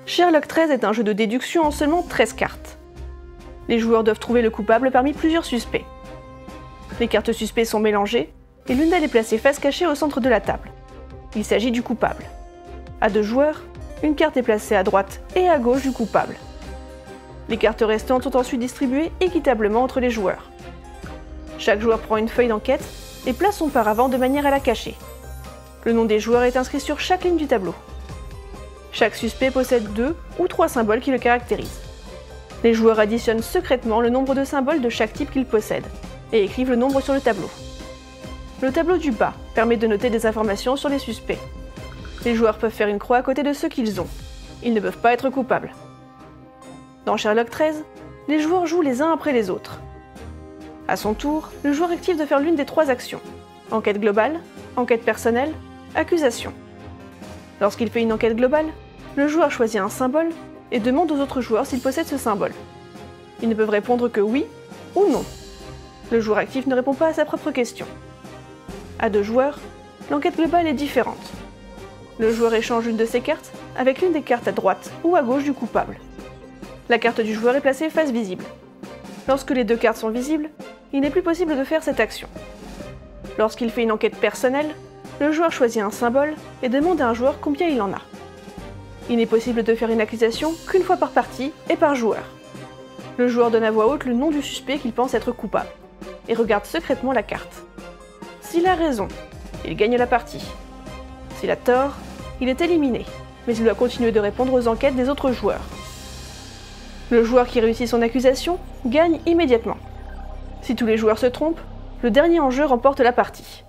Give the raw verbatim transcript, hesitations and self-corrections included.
Sherlock treize est un jeu de déduction en seulement treize cartes. Les joueurs doivent trouver le coupable parmi plusieurs suspects. Les cartes suspects sont mélangées, et l'une d'elles est placée face cachée au centre de la table. Il s'agit du coupable. À deux joueurs, une carte est placée à droite et à gauche du coupable. Les cartes restantes sont ensuite distribuées équitablement entre les joueurs. Chaque joueur prend une feuille d'enquête et place son paravent de manière à la cacher. Le nom des joueurs est inscrit sur chaque ligne du tableau. Chaque suspect possède deux ou trois symboles qui le caractérisent. Les joueurs additionnent secrètement le nombre de symboles de chaque type qu'ils possèdent et écrivent le nombre sur le tableau. Le tableau du bas permet de noter des informations sur les suspects. Les joueurs peuvent faire une croix à côté de ceux qu'ils ont. Ils ne peuvent pas être coupables. Dans Sherlock treize, les joueurs jouent les uns après les autres. À son tour, le joueur active de faire l'une des trois actions. Enquête globale, enquête personnelle, accusation. Lorsqu'il fait une enquête globale, le joueur choisit un symbole et demande aux autres joueurs s'ils possèdent ce symbole. Ils ne peuvent répondre que oui ou non. Le joueur actif ne répond pas à sa propre question. À deux joueurs, l'enquête globale est différente. Le joueur échange une de ses cartes avec l'une des cartes à droite ou à gauche du coupable. La carte du joueur est placée face visible. Lorsque les deux cartes sont visibles, il n'est plus possible de faire cette action. Lorsqu'il fait une enquête personnelle, le joueur choisit un symbole et demande à un joueur combien il en a. Il n'est possible de faire une accusation qu'une fois par partie et par joueur. Le joueur donne à voix haute le nom du suspect qu'il pense être coupable et regarde secrètement la carte. S'il a raison, il gagne la partie. S'il a tort, il est éliminé, mais il doit continuer de répondre aux enquêtes des autres joueurs. Le joueur qui réussit son accusation gagne immédiatement. Si tous les joueurs se trompent, le dernier en jeu remporte la partie.